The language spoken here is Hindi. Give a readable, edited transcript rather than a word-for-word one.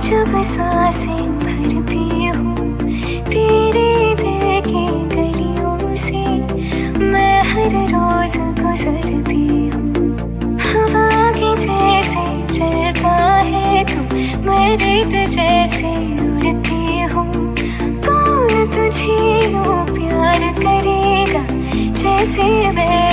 जब सांसें भरती हूँ तेरे दिल की गलियों से, मैं हर रोज गुजरती हूँ। हवा की जैसे चलता है तू, मैं रेत जैसे उड़ती हूँ। कौन तुझे यूँ प्यार करेगा जैसे मैं